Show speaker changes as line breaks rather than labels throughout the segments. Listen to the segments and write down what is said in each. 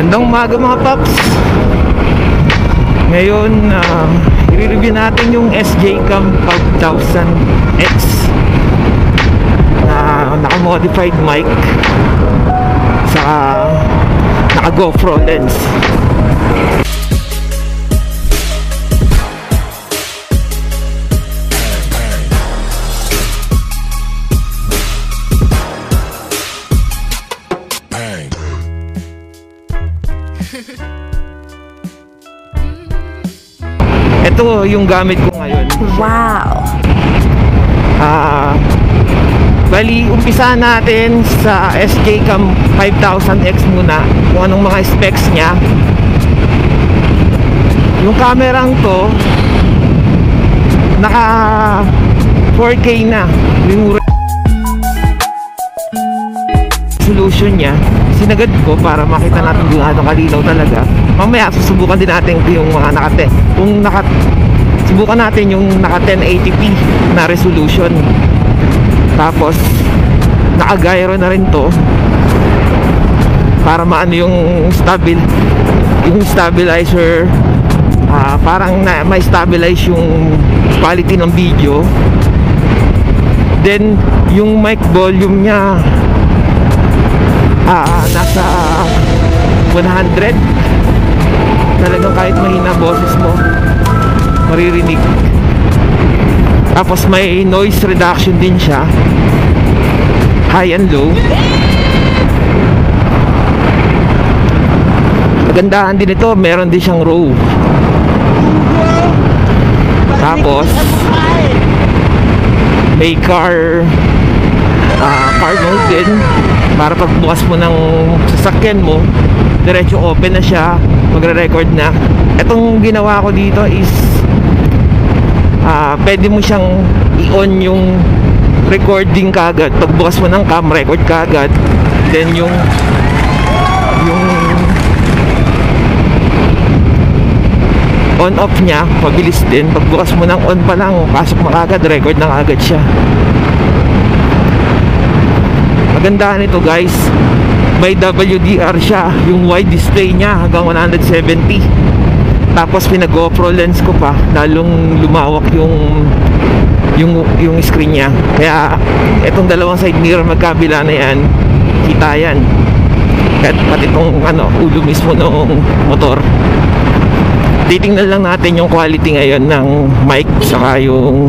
Gandang umaga mga paps. Ngayon, i-review natin yung SJ-Cam 5000X na naka-modified mic sa naka-GoPro lens. Ito yung gamit ko ngayon.
Wow!
Bali, umpisa natin sa SJ-Cam 5000X muna, kung anong mga specs niya. Yung kamerang to naka 4K na. Yung resolution niya sinagad ko para makita natin kung ano kalinaw talaga. Mamaya susubukan din natin yung mga subukan natin yung naka 1080p na resolution. Tapos naka-gyro na rin to para maano yung stabilizer, parang may stabilize yung quality ng video. Then yung mic volume niya nasa 100. Talagang kahit mahina boses mo maririnig. Tapos may noise reduction din siya, high and low. Kagandahan din ito, meron din siyang RAW. Tapos may car mode din, para pagbukas mo ng sasakyan mo, diretso open na siya, magre-record na. Itong ginawa ko dito is pwede mo siyang i-on yung recording kagad. Pagbukas mo ng cam, record kagad. Then yung on-off niya, mabilis din. Pagbukas mo ng on pa lang, pasok mo kagad, record na kagad siya. Magandahan ito guys, may WDR siya, yung wide display niya hanggang 170. Tapos pinag-GoPro lens ko pa, lalong lumawak yung screen niya. Kaya itong dalawang side mirror magkabila na yan, kita yan. At pati itong ulo mismo ng motor. Titingnan lang natin yung quality ngayon ng mic saka yung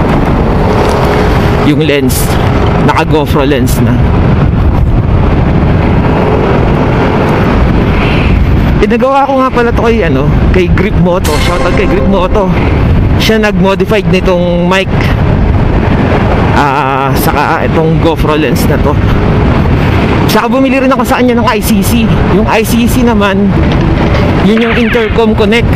lens. Naka-GoPro lens na. Pinagawa ko nga pala ito kay Grip Moto. Shoutout kay Grip Moto. Siya nag-modified nitong mic, saka itong GoPro lens na to. Saka bumili rin ako sa kanya ng ICC. Yung ICC naman, yun yung intercom connect.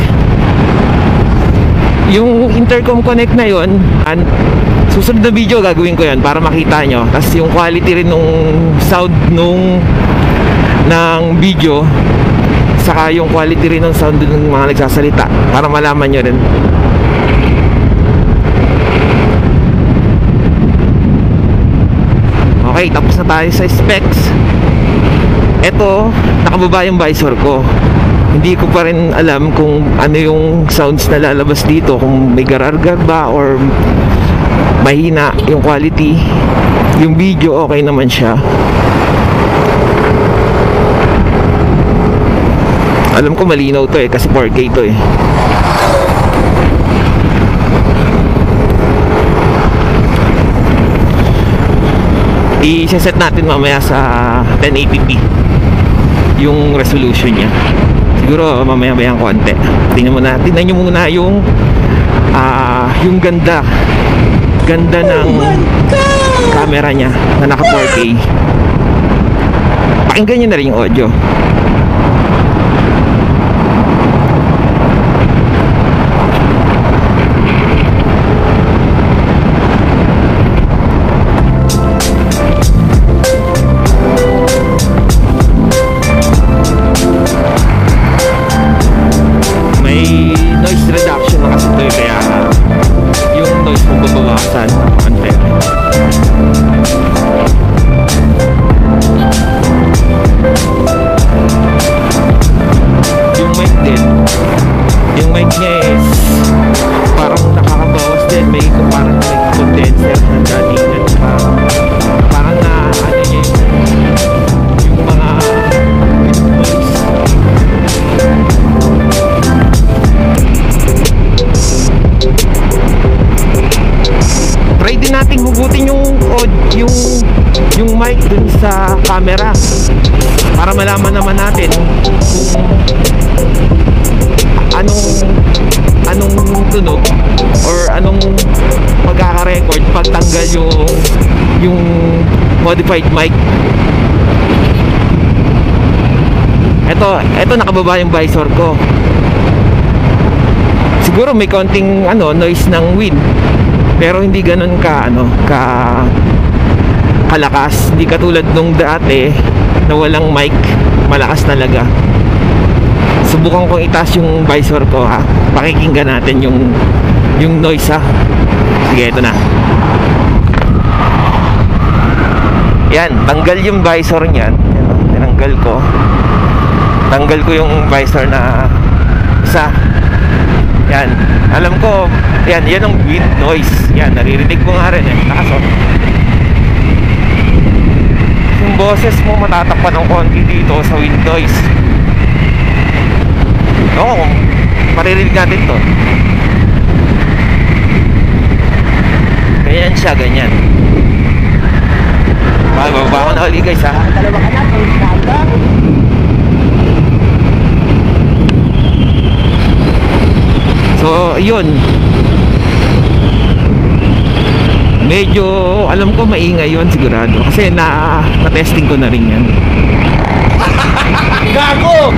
Yung intercom connect na yun, susunod na video gagawin ko yan para makita nyo. Tapos yung quality rin nung sound ng video, saka yung quality rin ng sound ng mga nagsasalita, para malaman nyo rin. Okay, tapos na tayo sa specs. Ito, nakababa yung visor ko. Hindi ko pa rin alam kung ano yung sounds na lalabas dito, kung may garargar ba or mahina yung quality. Yung video okay naman siya. Alam ko malinaw to kasi 4K to i-set natin mamaya sa 1080p yung resolution niya. Siguro mamaya-maya konti. Tingnan nyo muna yung ganda ng camera niya na naka 4K. Pakinggan nyo na rin yung audio. Noise reduction na kasi ito kaya yung noise mo babawasan konti. malalaman naman natin kung anong tunog or anong pagkaka-record pag tanggal yung modified mic. Ito nakababa yung visor ko. Siguro may konting noise ng wind, pero hindi ganun kalakas. Hindi katulad nung dati na walang mic, malakas talaga. Subukan kong itaas yung visor ko, ha. Pakikinggan natin yung noise, ha. Sige, ito na. Yan, tanggal yung visor niyan. Tinanggal ko. Tanggal ko yung visor na isa. Yan, alam ko, yan ang wind noise. Yan, naririnig ko nga rin, kaso yung boses mo matatakpan ng konti dito sa wind noise. Oo, maririnig natin to. Ganyan siya, ganyan. Bababa ko na ulit, guys, ha.
Dalawa ka na,
so, yun. Medyo, alam ko maingay yun sigurado. Kasi na-testing ko na rin yan.
Gago!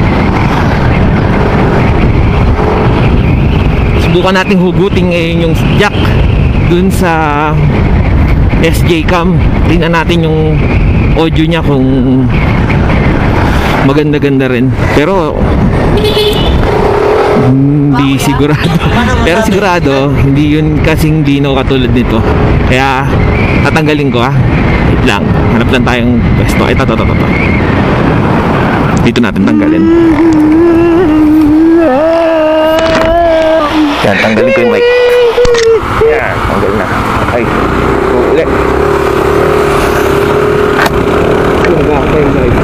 Subukan natin hugutin ngayon yung jack dun sa SJ Cam. Tingnan natin yung audio niya kung maganda-ganda rin. Pero hindi sigurado. Pero sigurado hindi yun kasing dino katulad nito. Kaya tatanggalin ko, ha. Wait lang, hanap lang tayong pwesto. Ito. Dito natin tanggalin. Yan, tanggalin ko yung mic. Yan, tanggal na. Ay, ulit. Tanggal ko yung mic ko.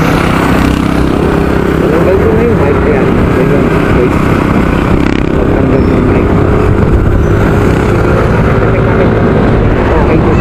Tanggal ko na yung mic. Yan, ganyan. Wait. Tanggal yung mic. Okay, good.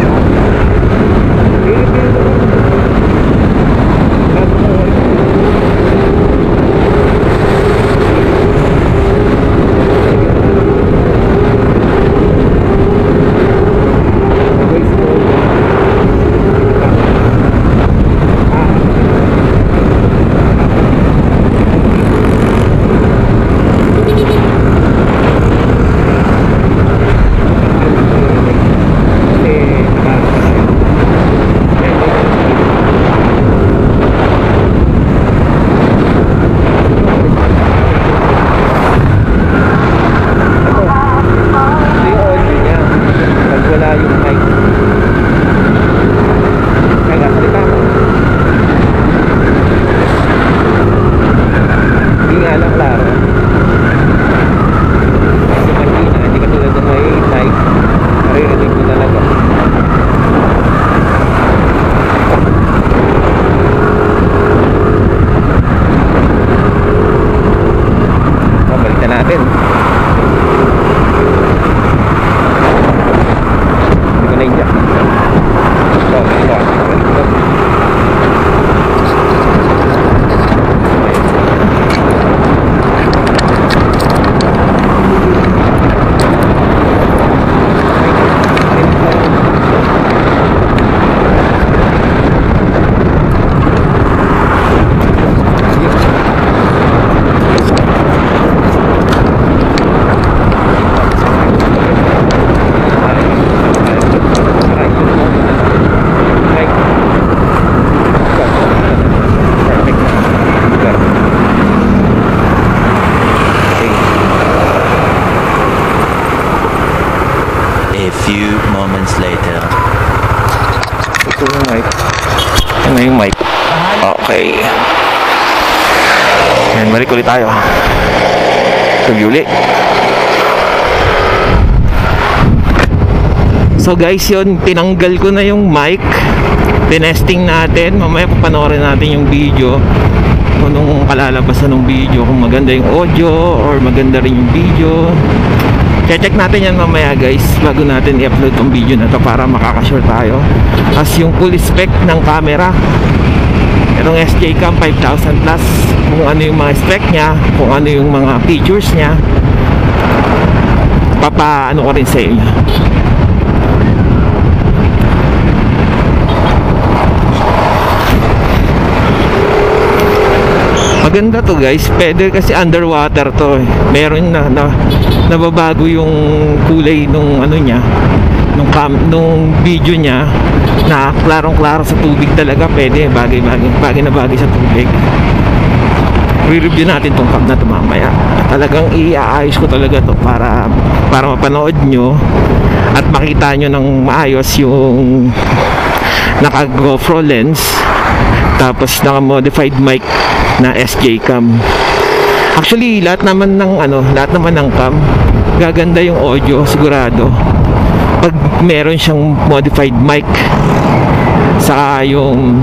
yung mic. Okay. Ayan, balik ulit tayo. Tag-uli. So guys, yun, tinanggal ko na yung mic. Tinesting natin. Mamaya papanoorin natin yung video. Kung anong kalalabasan ng video. Kung maganda yung audio or maganda rin yung video. Check natin yan mamaya guys, bago natin i-upload tong video na to para makakasure tayo as yung full spec ng camera. Itong SJ Cam 5000 Plus, kung ano yung mga spec nya, kung ano yung mga features nya, papaano ko rin sa inyo. Maganda to guys, pwede kasi underwater to eh. Meron nababago yung kulay nung ano niya, nung video niya, na klarong-klaro sa tubig talaga. Pwede, bagay na bagay sa tubig. Re-review natin tong cam na to mamaya. Talagang iaayos ko talaga to para mapanood nyo at makita nyo ng maayos yung naka GoPro lens, tapos naka modified mic na SJ Cam. Actually, lahat naman ng cam gaganda yung audio sigurado pag meron siyang modified mic, saka yung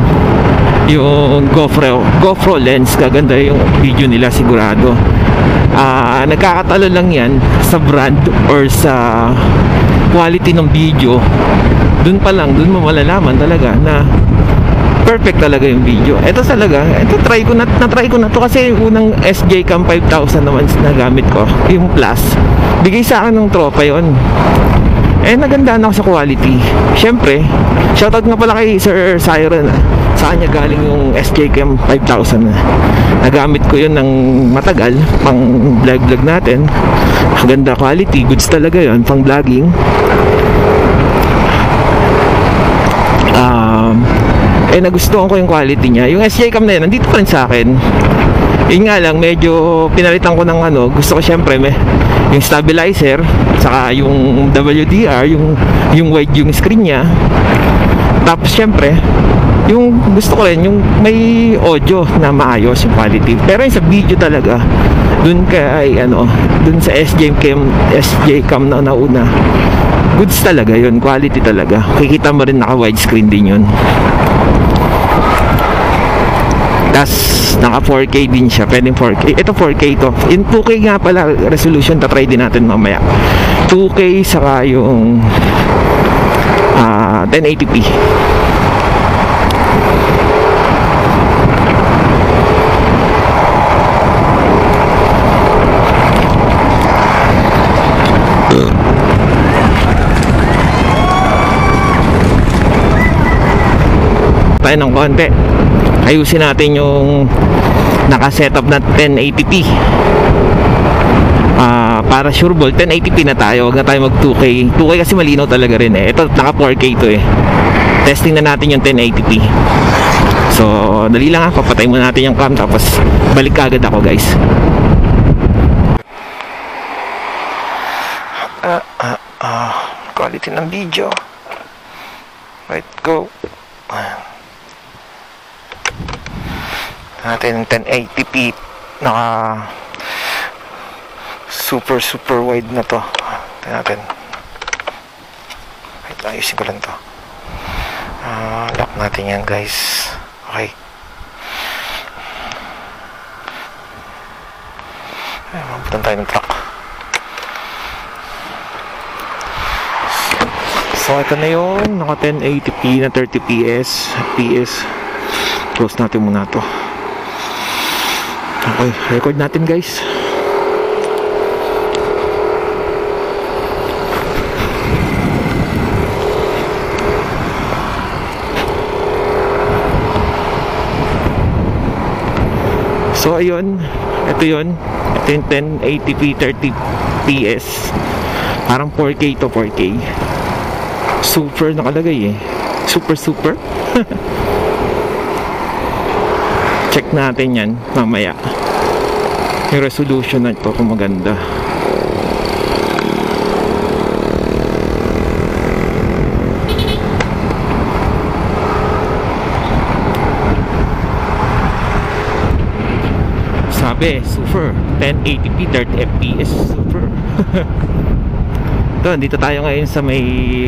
GoPro lens, gaganda yung video nila sigurado. Nagkakatalo lang yan sa brand or sa quality ng video. Dun mo malalaman talaga na perfect talaga yung video. Ito talaga, na-try ko na to kasi unang SJ Cam 5000 naman na gamit ko, yung Plus. Bigay sa akin ng tropa yon. Nagandaan ako sa quality. Syempre, shoutout nga pala kay Sir Siren. Sa kanya galing yung SJ Cam 5000 na nagamit ko yun ng matagal pang vlog natin. Maganda quality, goods talaga yun pang vlogging. Nagustuhan ko yung quality niya. Yung SJ Cam na yun, nandito pa rin sa akin. Yun nga lang, medyo pinalitan ko ng gusto ko syempre yung stabilizer, saka yung WDR, yung wide yung screen niya. Tapos syempre, yung gusto ko rin, yung may audio na maayos yung quality. Pero yung sa video talaga, dun sa SJ Cam na nauna, goods talaga yun, quality talaga. Kikita mo rin naka widescreen din yun. Tas naka 4K din siya, pwedeng 4K. Ito 4K to. In 2K nga pala resolution, tatry din natin mamaya. 2K saka yung 1080p. Tayo ng konti, ayusin natin yung naka-setup na 1080p. Para sure ball 1080p na tayo, huwag na tayo mag 2K. 2K kasi malinaw talaga rin eh. Ito naka 4K to eh. Testing na natin yung 1080p. So dali lang papatay muna natin yung cam, tapos balik agad ako guys. Quality ng video. Right, go. Natin 1080p, naka super wide na to. Tingnan natin. Wait, ayusin ko lang to. Lock natin yan guys. Okay. Mabutan tayo ng truck. So ito na yun, naka 1080p na 30 PS. Close natin muna to. Okay, record natin guys. So ayun, ito yun. Ito yung 1080p 30 PS. Parang 4K to 4K. Super nakalagay eh. Super check natin yan mamaya, yung resolution na ito kung maganda. Sabi super 1080p 30 fps super. Ito, dito tayo ngayon sa may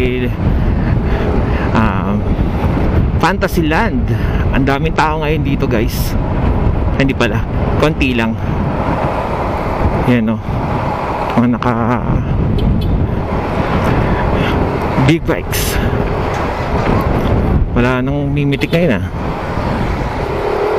Fantasyland. Ang daming tao ngayon dito guys. Hindi pala, konti lang. Yan o, mga naka big bikes. Wala nang mimitik ngayon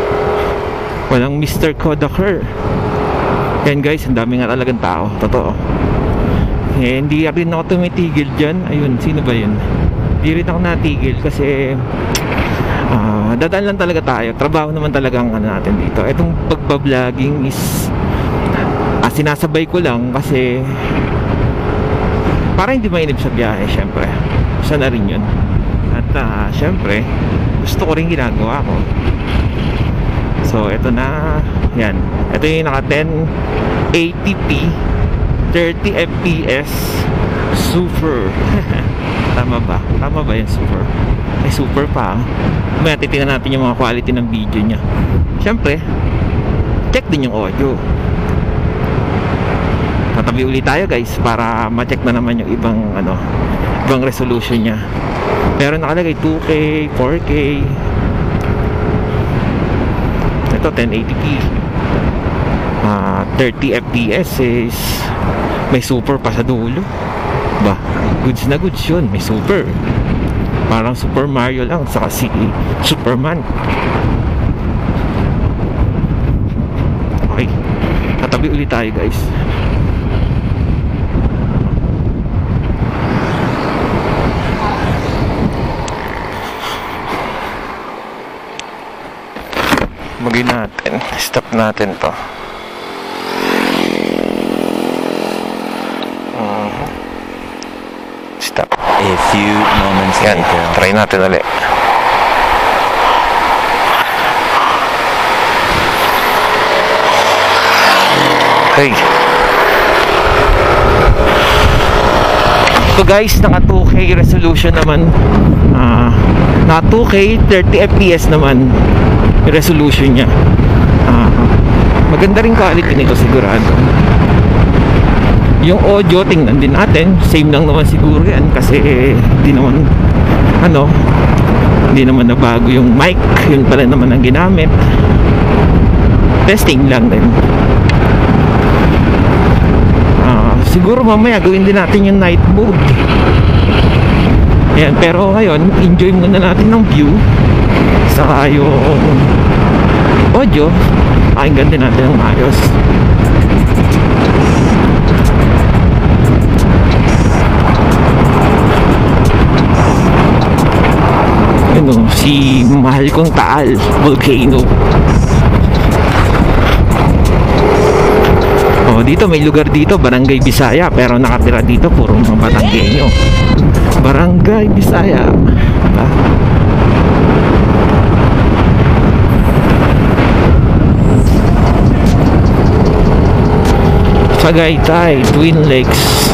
Walang Mr. Kodaker. Yan guys, ang dami nga talagang tao. Totoo. Eh, hindi rin ako tumitigil dyan. Ayun, sino ba yun? Hindi rin ako natigil kasi dadaan lang talaga tayo. Trabaho naman talaga ang ano natin dito. Itong pagbabloging is sinasabay ko lang kasi para hindi mainip sa biyahe, syempre. Isa na rin yun. At syempre, gusto ko rin ginagawa ko. So, ito na. Yan. Ito yung naka 1080p 30 fps super. Tama ba? Tama ba yung super? Ay, super pa. May titingnan natin yung mga quality ng video nya. Syempre, check din yung audio. Tatabi ulit tayo guys para ma-check na naman yung ibang resolution nya. Pero nakalagay 2K, 4K. Ito 1080p 30 fps is may super pa sa dulo ba, goods na goods yun. May super, parang Super Mario lang saka si Superman. Okay, tatabi ulit tayo guys. Magin natin, stop natin to. Stop.
A few moments
Yan,
later.
try natin ulit. Okay. So guys, naka 2K resolution naman. Naka 2K 30 fps naman yung resolution nya. Maganda rin quality nito sigurado. Yung audio tingnan din natin, same lang naman siguro yan kasi hindi naman hindi naman nabago yung mic, yun pala naman ang ginamit. Testing lang din. Siguro mamaya gawin din natin yung night mode. Ayan, pero ngayon enjoy muna natin ng view saka yung audio. Pakinggan din natin ng ayos. Si mahal kong Taal Volcano. Dito may lugar dito, Barangay Bisaya, pero nakatira dito puro mga Batanggenyo. Barangay Bisaya. Tagaytay, Twin Lakes.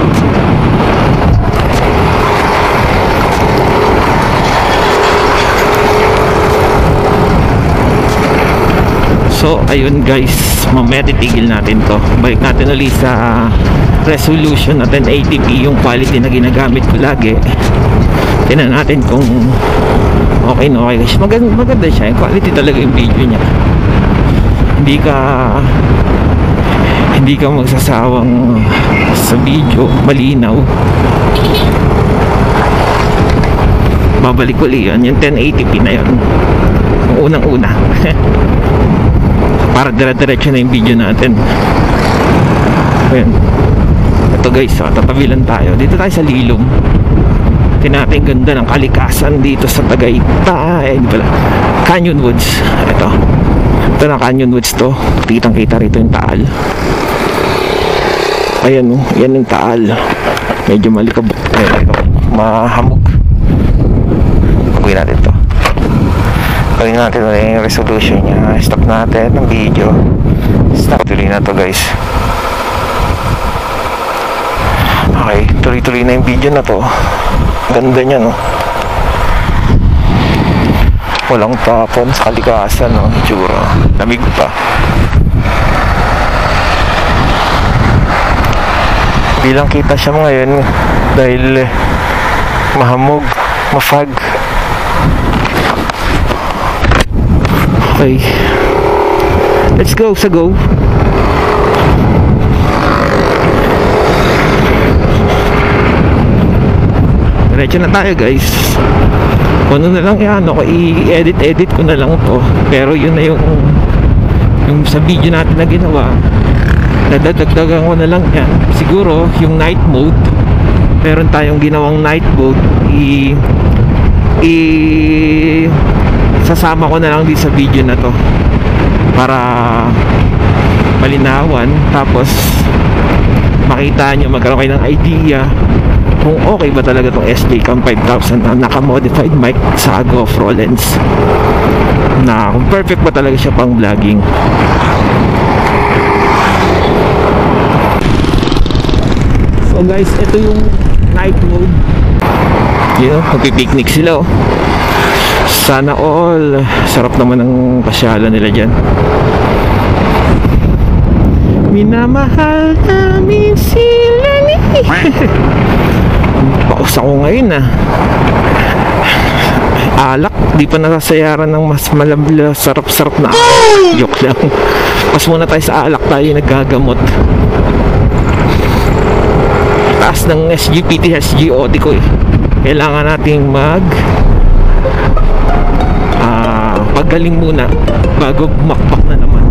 So ayun guys, mamaya titigil natin to. Balik natin ulit sa resolution na 1080p, yung quality na ginagamit ko lagi. Tingnan natin kung okay na okay guys. Maganda siya, yung quality talaga yung video nya. Hindi ka magsasawang sa video, malinaw. Babalik ko ulit yun, yung 1080p na yun, yung unang-una. Para dire-diretso na yung video natin. Ayan. Ito guys, tatabi lang tayo. Dito tayo sa Lilom. Tingnan natin ganda ng kalikasan dito sa Tagaytay. Hindi pala, Canyon Woods. Ito na Canyon Woods to. Kitang kita rito yung Taal. Ayan o, yan yung Taal. Medyo malikabok. Ayan, ito, mahamog. Pagawin natin to. Gawin natin ulit yung resolution nya. Stop natin ng video. Stop. Tuloy na to guys. Okay, tuloy-tuloy na yung video na to. Ganda nya no. Walang tapon sa kalikasan no. Tsura, lamig pa. Bilang kita siya ngayon dahil mahamog, mafag. Okay, let's go sa go. Diretso na tayo guys. Ano na lang yan, i-edit ko na lang to. Pero yun na yung sa video natin na ginawa, dadagdagan ko na lang yan. Siguro yung night mode, meron tayong ginawang night mode, sasama ko na lang din sa video na to para malinawan, tapos makita nyo, magkaroon kayo ng idea kung okay ba talaga tong SJ-Cam 5000 na naka-modified mic sa GoPro lens, na kung perfect ba talaga siya pang vlogging. So guys, ito yung night mode. Yun, magpipiknik sila, oh. Sana all. Sarap naman ng pasyalan nila dyan. Minamahal namin sila ni paus ako ngayon, ah. Alak, di pa nasasayaran ng mas malabla, sarap-sarap na alak. Joke lang. Pas muna tayo sa alak, tayo naggagamot. Taas ng SGPT, SGOT ko eh. Kailangan nating paggaling muna bago bumakbak na naman.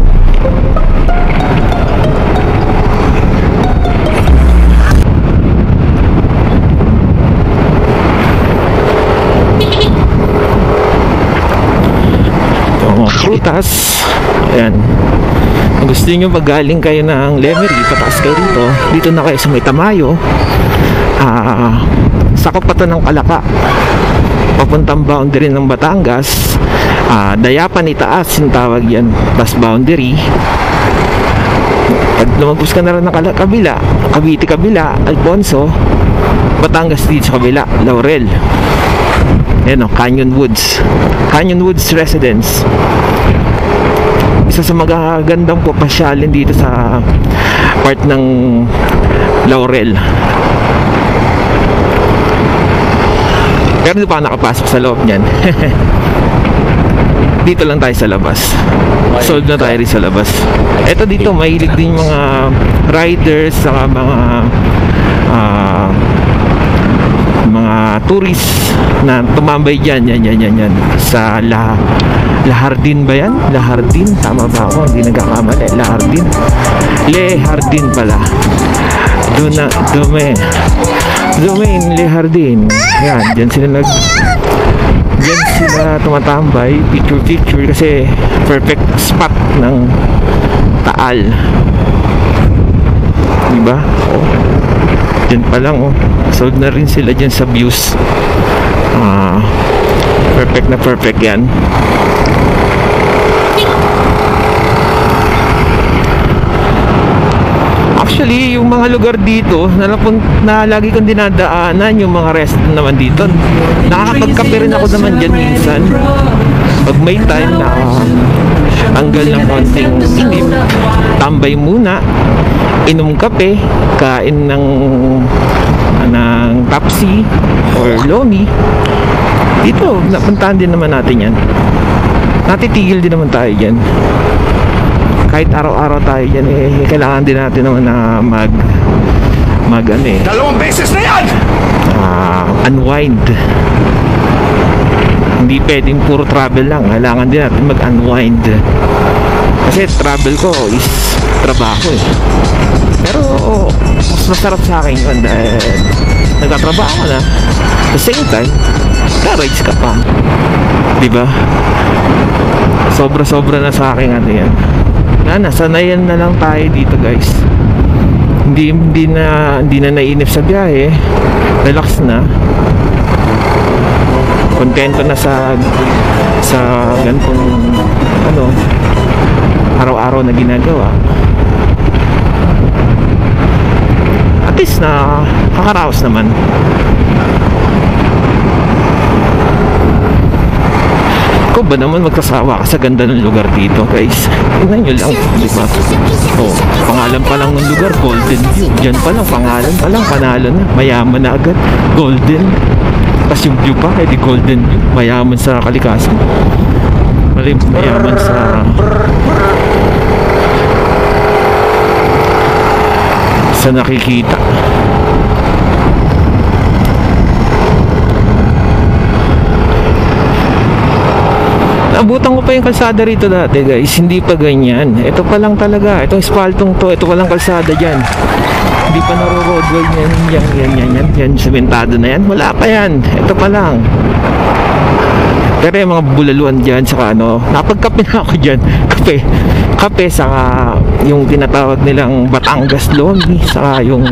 Ito ang mga prutas. Ayan. Kung gusto nyo magaling kayo ng Lemery, pataas kayo rito. Dito na kayo sa may Tamayo. Sakop pa to ng Kalaka, papuntang boundary ng Batangas. Dayapan itaas yung tawag yan, plus boundary. Pag lumagpus ka na rin ng kabila, Cavite kabila, Alfonso, Batangas dito sa kabila, Laurel. Ayan o, Canyon Woods Residence. Isa sa magagandang papasyalin dito sa part ng Laurel. Pero di pa nakapasok sa loob niyan. Dito lang tayo sa labas. Sold na tayo rin sa labas. Eto dito, mahilig din mga riders, saka mga tourists na tumambay dyan. Yan. Sa Lahardin ba yan? Lahardin? Tama ba ako? Hindi nagkakamali. Lahardin. Lehardin pala. Domain Lehardin. Yan, dyan sila tumatambay, picture kasi perfect spot ng Taal. Diba? Oh. Dyan pa lang, oh. Sold na rin sila dyan sa views. Perfect na perfect yan. Actually, yung mga lugar dito na lagi kong dinadaanan, yung mga restaurant naman dito, nakakapagkape rin ako naman dyan minsan. Pag may time na tanggal ng konting inip, tambay muna, inom kape, kain ng Tapsi or Lomi. Dito, napuntahan din naman natin yan. Natitigil din naman tayo dyan. Kahit araw-araw tayo dyan, kailangan din natin naman na dalawang beses na yan! Unwind. Hindi pwedeng puro travel lang. Kailangan din natin mag-unwind. Kasi travel ko is trabaho eh. Pero mas masarap sa akin yun dahil nagtatrabaho na. At the same time, ka-rides ka pa. Diba? Sobra-sobra na sa akin yan. Nasanayan na lang tayo dito, guys. Hindi na nainip sa biyahe. Relax na. Kontento na sa ganitong araw-araw na ginagawa. At least na kakaraos naman. Ikaw ba naman magkasawa ka sa ganda ng lugar dito, guys? Tingnan nyo lang, di ba? Oh, pangalan pa lang ng lugar, Golden View. Diyan pa lang, pangalan pa lang, panalo na. Mayaman na agad, Golden. Tapos yung view pa, di Golden View. Mayaman sa kalikasan. Mayaman sa nakikita. Naabutan ko pa yung kalsada rito dati guys, hindi pa ganyan. Ito pa lang talaga, itong espaltong to, ito pa lang kalsada dyan. Hindi pa naro-roadway yan, sementado na yan, wala pa yan, ito pa lang. Pero yung mga bulaluan dyan, saka ano, napagkape na ako dyan, kape, saka yung tinatawag nilang Batangas Lomi, saka yung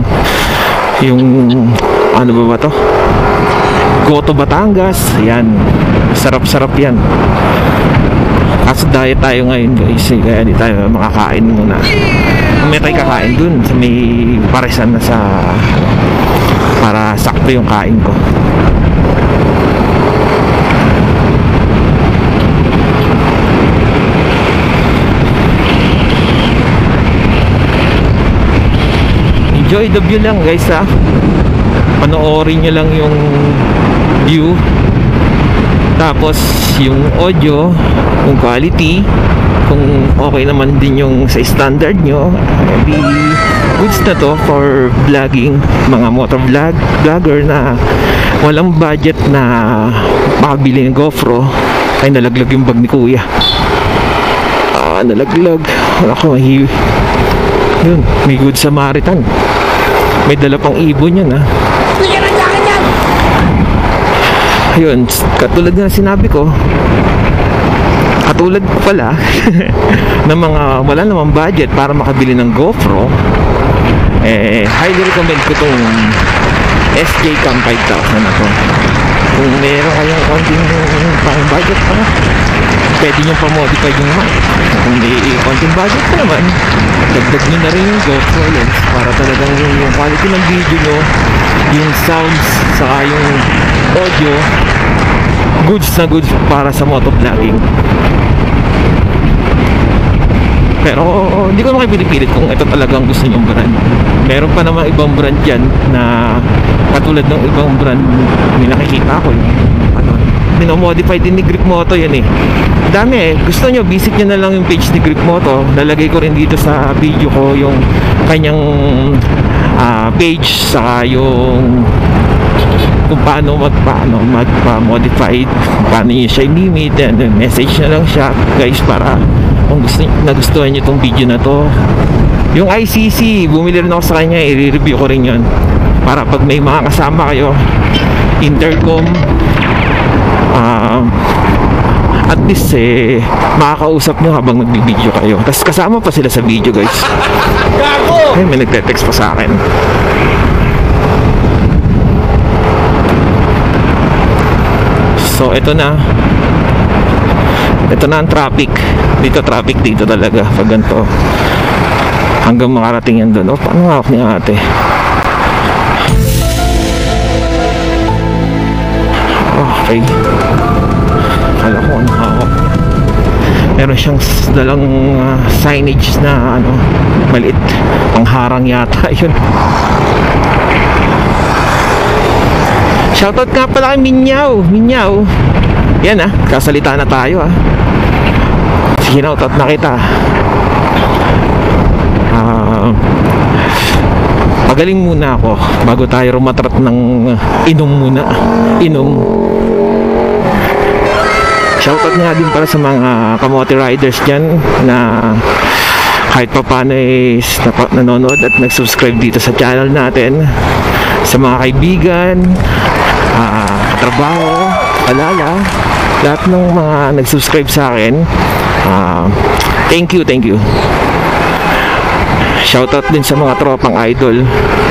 ano ba to? Goto Batangas, yan, sarap-sarap yan. Kaso diet tayo ngayon guys, kaya di tayo makakain muna. May tayo kakain dun sa may paresan na sa para sakto yung kain ko. Enjoy the view lang guys ha. Panoorin nyo lang yung view. Tapos yung audio, kung quality, kung okay naman din yung sa standard nyo, di goods na to for vlogging. Mga vlogger na walang budget na makabili ng GoPro. Ay, nalaglag yung bag ni kuya. Nalaglag. Ako, yun, may Good Samaritan. May dala pang ibon yun ha. Ayun, katulad na sinabi ko, katulad ko pala ng mga wala namang budget para makabili ng GoPro, highly recommend ko itong SJ Cam 5000 na to. Kung meron kayong konting pang budget pa, pwede nyo pa-modify yung mic. Kung may konting budget pa naman, dagdag nyo na rin yung GoPro lens para talagang yung quality ng video nyo, yung sounds, saka yung audio, goods na goods para sa motovlogging. Pero hindi ko naman kayo pinipilit kung ito talagang gusto nyong brand. Meron pa naman ibang brand dyan na katulad ng ibang brand may nakikita ko minomodify din ni Grip Moto yan eh. Dami eh. Gusto nyo, visit nyo na lang yung page ni Grip Moto. Lalagay ko rin dito sa video ko yung kanyang page, saka yung kung paano magpa-modified, kung paano nyo siya i-limit, and message na lang siya guys, para kung nagustuhan nyo itong video na to. Yung ICC, bumili rin ako sa kanya, i-review ko rin yun para pag may mga kasama kayo, intercom, at least makakausap nyo habang nagbibideo kayo. Tapos kasama pa sila sa video guys. May nagte-text pa sa akin. So ito na ang traffic dito talaga pag ganito, hanggang makarating yan doon. Paano hawak ni ate? Okay, kala ko ano hawak. Meron siyang dalang signage na maliit, pangharang yata yun. Shoutout nga pala kay Minyaw. Yan kasalita na tayo Sinoutout na kita. Magaling muna ako bago tayo rumatrat ng inom muna. Shoutout nga din para sa mga kamote riders dyan na kahit pa paano nanonood at nag-subscribe dito sa channel natin. Sa mga kaibigan, trabaho, alala, lahat ng mga nag-subscribe sa akin, thank you. Shoutout din sa mga tropang idol,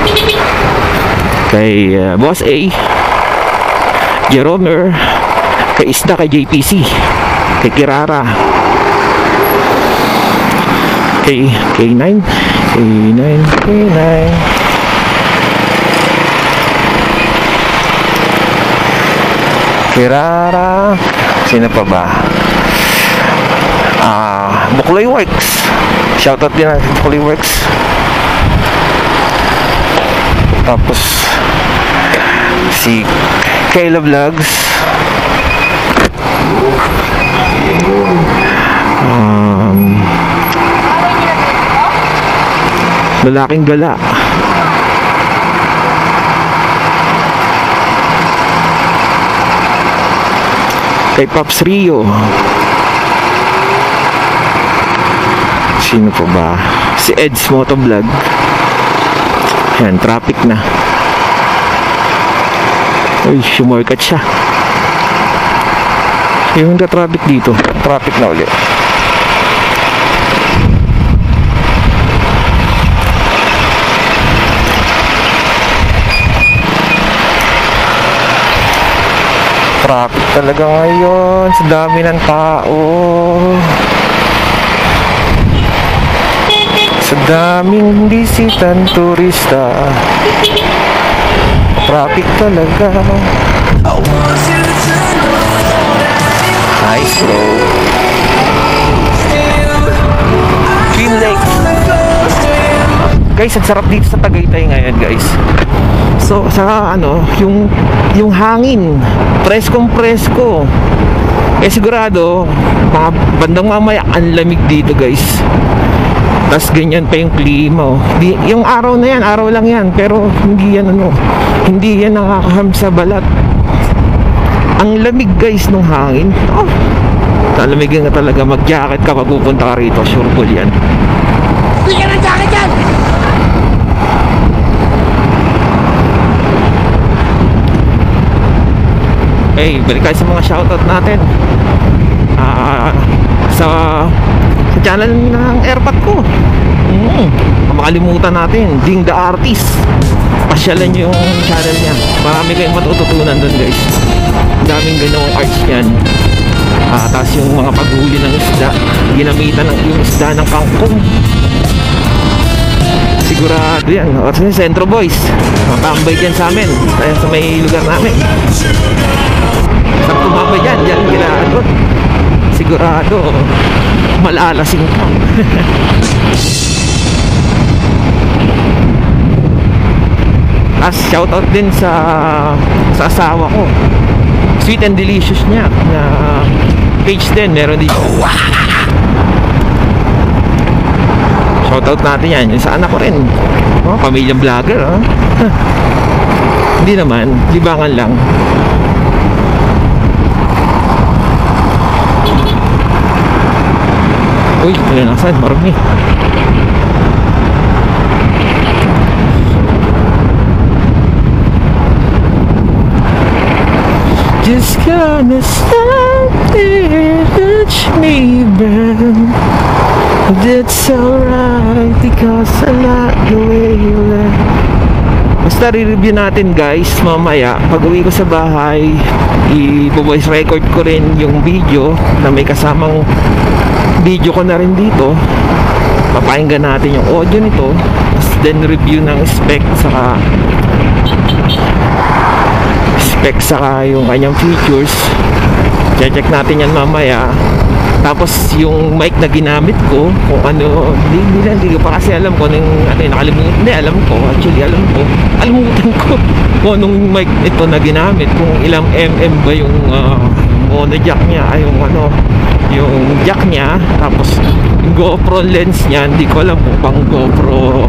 kay Boss A, Jeromer, kay Isda, kay JPC, kay Kirara, kay K9, Kirara, sino pa ba? Buklay Works, shoutout din natin Buklay Works. Tapos si Kayla Vlogs, Lalaking Gala, kay Pops Rio, Sino pa ba? Si Ed's Motovlog. Yan, traffic na. Uy, sumorkat siya. Yung traffic dito. Traffic na ulit. Traffic talaga ngayon. Sa dami ng tao. Sa daming bisitang turista. Traffic talaga. Nice bro. Twin Lakes. Guys, ang sarap dito sa Tagaytay ngayon, guys. So, sa ano, yung hangin, preskong presko. Eh sigurado, mga bandang mamaya, ang lamig dito, guys. Tapos ganyan pa yung klima, oh. Yung araw na yan, araw lang yan. Pero hindi yan ano, hindi yan nakakaham sa balat. Ang lamig, guys, ng hangin. Oh, talamigin ka talaga. Mag-jacket ka pag pupunta ka rito. Sure full yan.
Hindi ka ng jacket yan!
Okay, balik tayo sa mga shoutout natin. Sa channel ng airpad ko. Makalimutan natin, Ding the Artist. Pasyalan nyo yung channel niya. Marami kayong matututunan doon, guys. Daming ganawang arts yan. Tapos yung mga paghuli ng isda, ginamitan ng yung isda ng kangkong. Sigurado yan. O sa Centro Boys, matambay dyan sa amin, sa may lugar namin. Sarap tumambay dyan, dyan ginagawa. Sigurado malalasing ka. As shoutout din sa asawa ko. Sweet and Delicious niya na page din, meron dito. Shoutout natin yan. Yung sa anak ko rin. Oh, pamilyang vlogger, oh. Hindi naman, libangan lang. Uy, nasan? Marami. Just gonna stop there, touch me, babe. That's alright, because I like the way you left. Basta re-review natin, guys, mamaya. Pag uwi ko sa bahay, i-voice record ko rin yung video na may kasamang video ko na rin dito. Papakinggan natin yung audio nito, then review ng spec saka yung kanyang features. Check natin yan mamaya. Tapos yung mic na ginamit ko, kung ano, hindi ko pa kasi alam ko nakalimutan. Hindi, alam ko kung anong mic ito na ginamit, kung ilang ba yung mono jack niya, yung jack niya. Tapos yung GoPro lens niya, hindi ko alam kung pang GoPro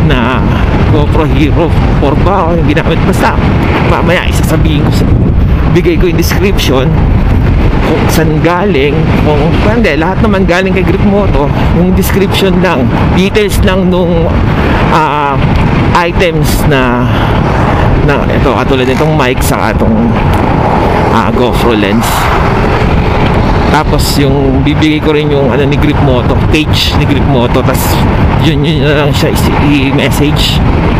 Hero 4 ba o yung ginamit. Basta mamaya isasabihin ko, bigay ko yung description kung saan galing, hindi, lahat naman galing kay Grip Moto. Yung description lang, details lang nung items na ito, katulad nitong mic sa itong GoPro lens. Tapos yung bibigay ko rin yung ni Grip Moto, page ni Grip Moto. Tapos yun na lang siya i-message.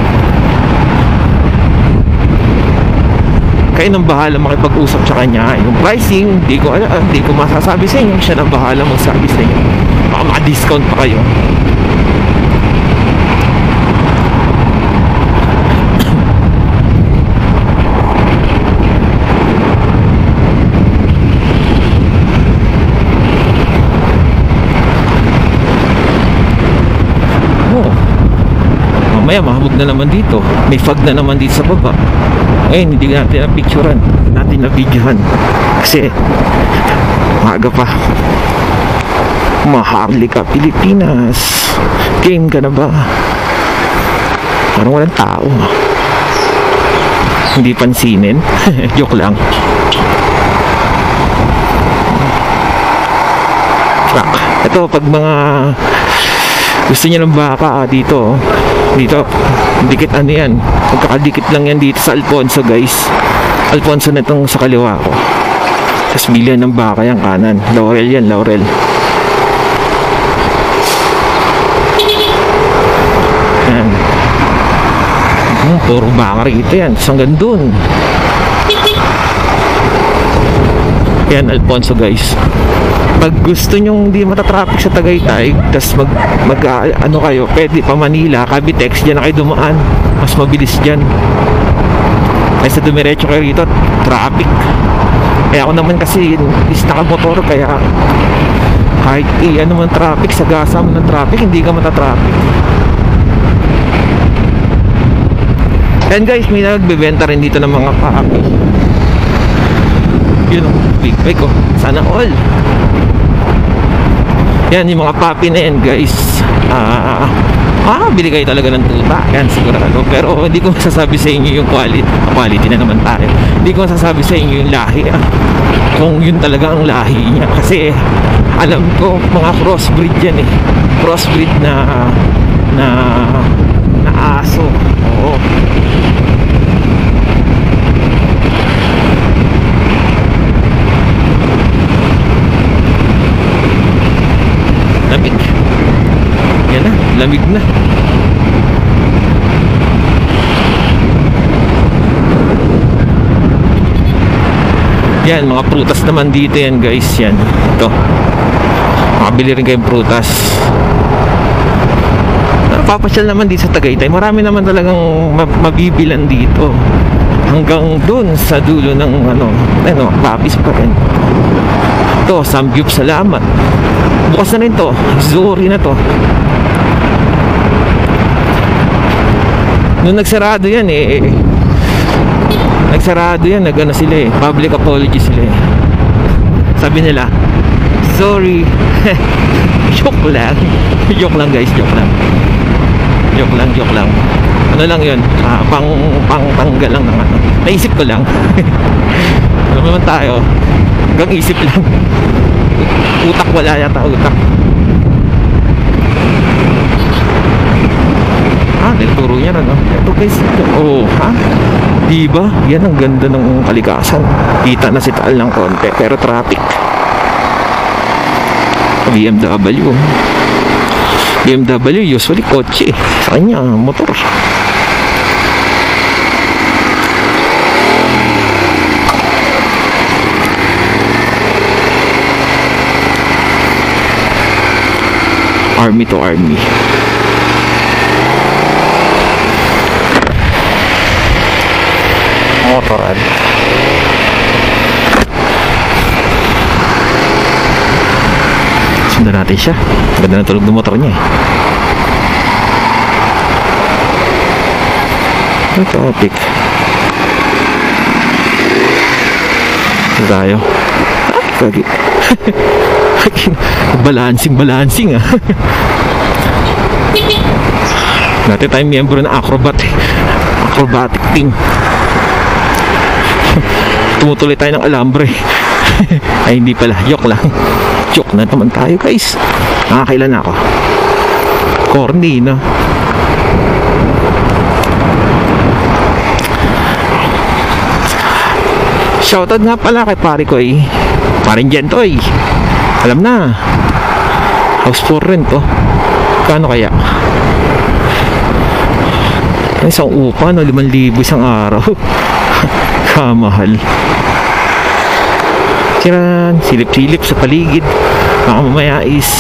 Kayo nang bahala makipag-usap sa kanya. Yung pricing, hindi ko masasabi sa inyo. Siya nang bahala magsabi sa inyo. Baka maka-discount pa kayo. Mamaya mahabog na naman dito. May fog na naman dito sa baba. Ngayon hindi natin na-picturean, natin na-videohan kasi maaga pa. Maharlika Pilipinas, game ka na ba? Parang walang tao. Hindi pansinin. Joke lang. Truck. Ito pag mga Gusto niya ng baka dito. Dito, dikit ano yan. Magkakadikit lang yan dito sa Alfonso guys. Alfonso na itong sa kaliwa ko. Tapos bilihan ng baka yan kanan. Laurel yan, Laurel. Yan. Puro baka rito yan. Tapos hanggang dun. Yan, Alfonso guys. Pag gusto nyong hindi matatraffic sa Tagaytay, tas ano kayo, pwede pa Manila, Cavitex, dyan na kayo dumaan. Mas mabilis dyan. Kaysa dumiretso kayo rito, traffic. Kaya ako naman kasi is nakamotor, kaya kahit ano man traffic, sagasa mo ng traffic, hindi ka matatraffic. And guys, may nagbebenta rin dito ng mga papi. Yun o, big bike oh. Sana all. Yan, yung mga papi na yan guys. Bili kayo talaga ng tuta. Yan, sigurado. Pero hindi ko masasabi sa inyo yung quality. Quality na naman tayo. Hindi ko masasabi sa inyo yung lahi. Kung yun talaga ang lahi niya. Kasi alam ko, mga crossbreed yan eh. Crossbreed na aso. Oo. Lamig. Yan na, lamig na. Yan, mga prutas naman dito yan guys. Yan, ito. Makabili rin kayong prutas. Papasyal naman dito sa Tagaytay. Marami naman talagang mabibilan dito. Hanggang dun sa dulo ng papis pa rin. Ito, Samgyup, salamat. Bukas na rin to. Zuri na to. Nung nagsarado yan nagano sila eh. Public apology sila eh. Sabi nila, sorry. Joke lang. Joke lang guys, joke lang. Joke lang. Ano lang yun? Pangtanggal lang ng ano. Naisip ko lang. Ano naman tayo? Hanggang isip lang. Utak wala yata, utak. Nagturo niya na, no? Ito guys, diba? Yan ang ganda ng kalikasan. Kita na si Taal ng konti, pero traffic. BMW usually kotse. Sa kanya, motor. Army to army. Motoran. Sundan natin siya. Ganda na tulog ng motor niya eh. Ito topic. Ito tayo. Kagi. Balancing ah. Dati tayo miyembro ng acrobatic team. Tumutuloy tayo ng alambre. Ay hindi pala, joke lang. Joke na naman tayo guys. Nakakailan ako. Corny no. Shoutout nga pala kay pare ko eh. Paring Gentoy. Alam na. House for rent to. Kano kaya? Isang upa no, 5,000 isang araw. Kamahal. Tiran, silip-silip sa paligid. Baka mamaya is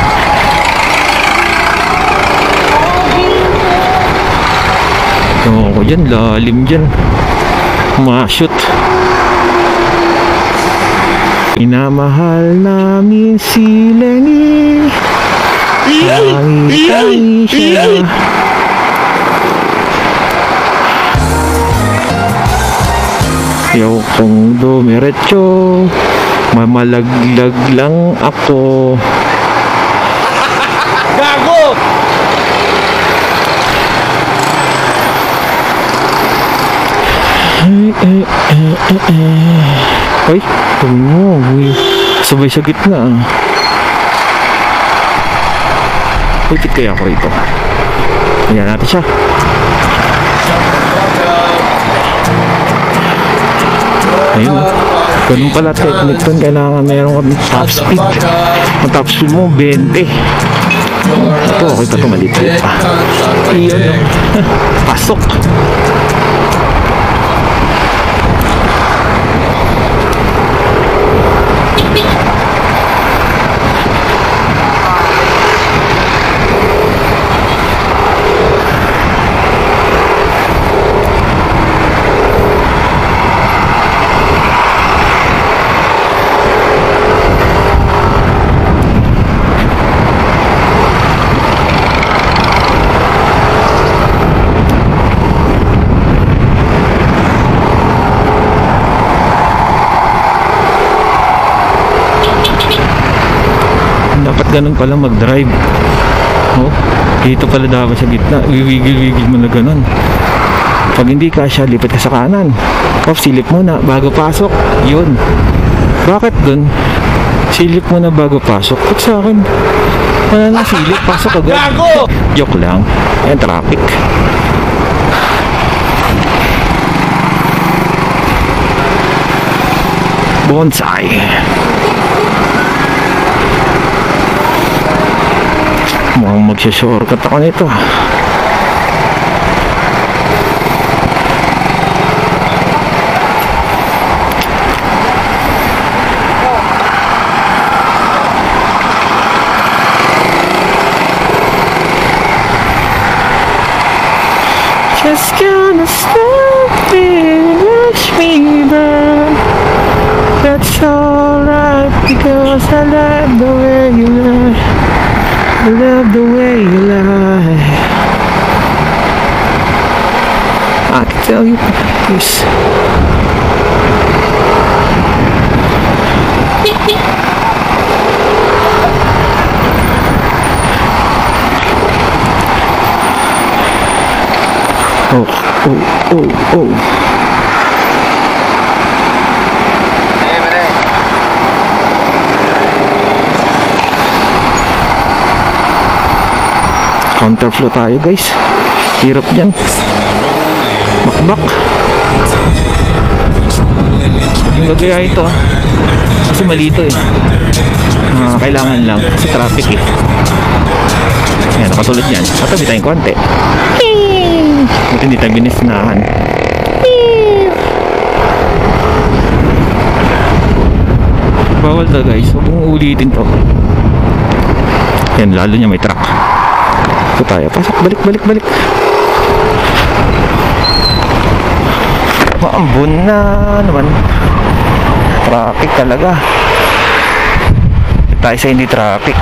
ko dyan, lalim dyan. Ma-shoot. Minamahal namin si Lenny. Tangi-tangi siya. Yaw kong dumiretso, mamalaglag lang ako.
Gago!
Ay, sabay sa gitna. Lipit kaya ako rito. Ayan natin siya. Ayun, ganun pala technique dun. Kailangan meron kami top speed. Ang top speed mo 20. Ito okay pa ito, malipit pa. Ayun. Pasok. Dapat ganun pala mag-drive. Oh, dito pala dapat sa gitna. Wiwigil-wigil mo na ganun. Pag hindi kasya, lipat ka sa kanan. Silip mo na bago pasok. Yun. Bakit dun? Silip mo na bago pasok. Pag sa akin, wala na silip. Pasok agad. Joke lang. Ayan, traffic. Bonsai. Mukhang magsya-shortcut ako nito. Just gonna stop it, watch me burn. That's alright because I like the way you lie. I love the way you lie. I can tell you this. Oh, oh, oh, oh. Counterflow tayo guys. Hirap dyan. Bakbak. Yung gagaya ito kasi malito eh. Kailangan lang kasi traffic eh. Ayan, nakatulad yan. Matabi tayong konti. Buti hindi tayo binisnahan. Bawal to guys. Huwag mong ulitin to. Yan, lalo niya may truck. Ito tayo. Pasok. Balik, balik, balik. Maambon na naman. Traffic talaga. Tayo sa hindi traffic.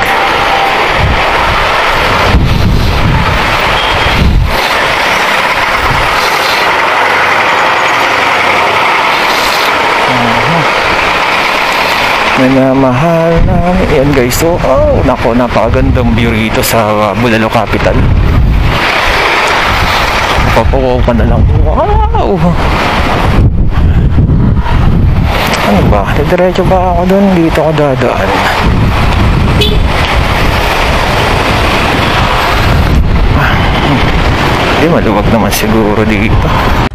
Minamahal namin. Yan guys. So, oh, nako, napakagandang view rito sa Bulalo Capital. Napapawaw ka na lang. Wow! Ano ba? Diretso ba ako doon? Dito ako dadaan. Hindi, maluwag naman siguro dito.